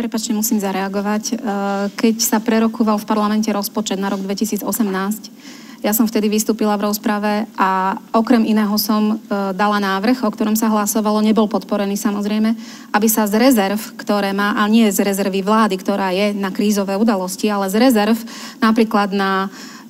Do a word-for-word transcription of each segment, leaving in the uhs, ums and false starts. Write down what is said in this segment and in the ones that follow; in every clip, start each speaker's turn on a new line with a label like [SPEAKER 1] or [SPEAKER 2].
[SPEAKER 1] prepáčte, musím zareagovať. Keď sa prerokúval v parlamente rozpočet na rok dvetisícosemnásť, ja som vtedy vystúpila v rozprave a okrem iného som dala návrh, o ktorom sa hlasovalo, nebol podporený samozrejme, aby sa z rezerv, ktoré má, a nie z rezervy vlády, ktorá je na krízové udalosti, ale z rezerv napríklad na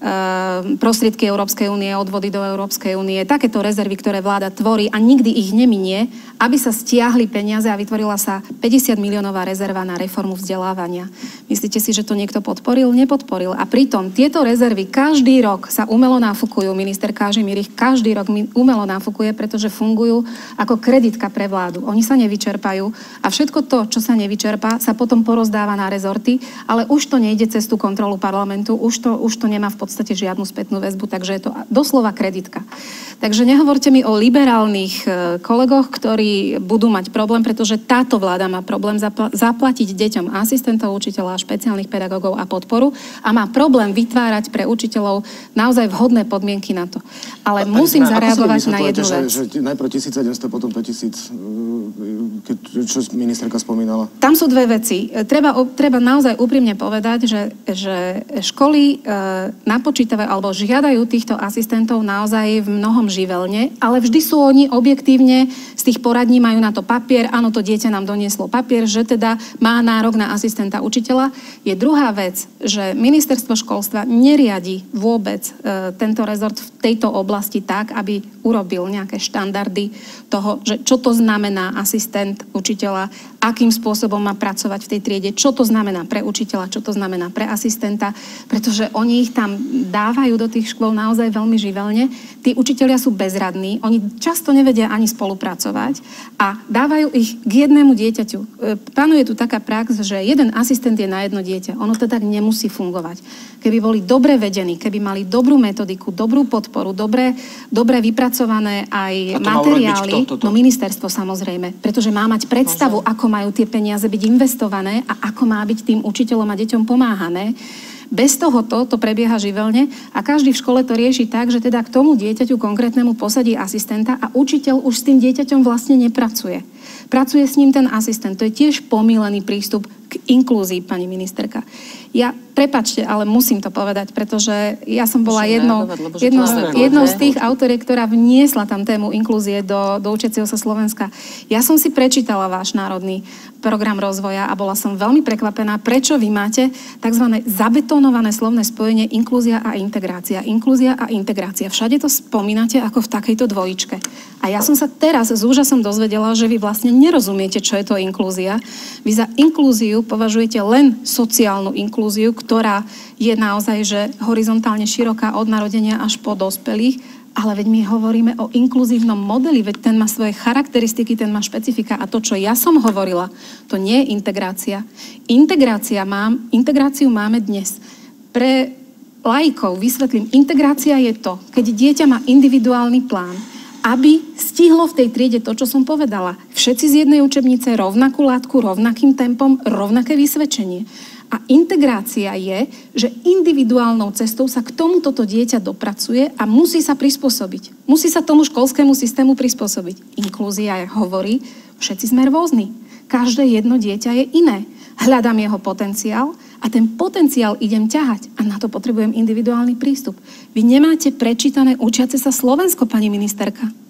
[SPEAKER 1] prostriedky Európskej únie, odvody do Európskej únie, takéto rezervy, ktoré vláda tvorí a nikdy ich neminie, aby sa stiahli peniaze a vytvorila sa päťdesiat miliónová rezerva na reformu vzdelávania. Myslíte si, že to niekto podporil? Nepodporil. A pritom tieto rezervy každý rok sa umelo nafúkujú. Minister Kažimír ich každý rok umelo nafúkuje, pretože fungujú ako kreditka pre vládu. Oni sa nevyčerpajú a všetko to, čo sa nevyčerpá, sa potom porozdáva na rezorty, ale už to nejde cez tú kontrolu parlamentu, už to, už to nemá v podstate v podstate žiadnu spätnú väzbu, takže je to doslova kreditka. Takže nehovorte mi o liberálnych kolegoch, ktorí budú mať problém, pretože táto vláda má problém zapl- zaplatiť deťom asistentov učiteľa, špeciálnych pedagógov a podporu a má problém vytvárať pre učiteľov naozaj vhodné podmienky na to. Ale a, musím a, zareagovať na jednu vec.
[SPEAKER 2] Že, že najprv tisícsedemsto, potom päťtisíc, keď, čo ministerka spomínala?
[SPEAKER 1] Tam sú dve veci. Treba, treba naozaj úprimne povedať, že, že školy e, napočítavajú alebo žiadajú týchto asistentov naozaj v mnohom živelne, ale vždy sú oni objektívne z tých poradní, majú na to papier, áno, to dieťa nám donieslo papier, že teda má nárok na asistenta učiteľa. Je druhá vec, že ministerstvo školstva neriadi vôbec e, tento rezort v tejto oblasti tak, aby urobil nejaké štandardy toho, že čo to znamená asistent učiteľa, akým spôsobom má pracovať v tej triede, čo to znamená pre učiteľa, čo to znamená pre asistenta, pretože oni ich tam dávajú do tých škôl naozaj veľmi živelne. Tí učitelia sú bezradní, oni často nevedia ani spolupracovať a dávajú ich k jednému dieťaťu. Panuje tu taká prax, že jeden asistent je na jedno dieťa. Ono to tak nemusí fungovať. Keby boli dobre vedení, keby mali dobrú metodiku, dobrú podporu, dobre, dobre vypracované aj materiály, kto, no ministerstvo samozrejme, pretože má mať predstavu, ako majú tie peniaze byť investované a ako má byť tým učiteľom a deťom pomáhané. Bez tohoto to prebieha živelne a každý v škole to rieši tak, že teda k tomu dieťaťu konkrétnemu posadí asistenta a učiteľ už s tým dieťaťom vlastne nepracuje. Pracuje s ním ten asistent. To je tiež pomýlený prístup k inklúzii, pani ministerka. Ja, prepáčte, ale musím to povedať, pretože ja som bola jednou, jednou, jednou z tých autoriek, ktorá vniesla tam tému inklúzie do, do učiaceho sa Slovenska. Ja som si prečítala váš národný program rozvoja a bola som veľmi prekvapená, prečo vy máte tzv. Zabetonované slovné spojenie inklúzia a integrácia. Inklúzia a integrácia. Všade to spomínate ako v takejto dvojičke. A ja som sa teraz s úžasom dozvedela, že vy vlastne nerozumiete, čo je to inklúzia. Vy za inklúziu považujete len sociálnu inklúziu, ktorá je naozaj že horizontálne široká od narodenia až po dospelých, ale veď my hovoríme o inkluzívnom modeli, veď ten má svoje charakteristiky, ten má špecifika a to, čo ja som hovorila, to nie je integrácia. Integrácia mám, integráciu máme dnes. Pre laikov vysvetlím, integrácia je to, keď dieťa má individuálny plán, aby stihlo v tej triede to, čo som povedala. Všetci z jednej učebnice, rovnakú látku, rovnakým tempom, rovnaké vysvedčenie. A integrácia je, že individuálnou cestou sa k tomu toto dieťa dopracuje a musí sa prispôsobiť. Musí sa tomu školskému systému prispôsobiť. Inklúzia hovorí, všetci sme rôzni. Každé jedno dieťa je iné. Hľadám jeho potenciál a ten potenciál idem ťahať. A na to potrebujem individuálny prístup. Vy nemáte prečítané učiace sa Slovensko, pani ministerka.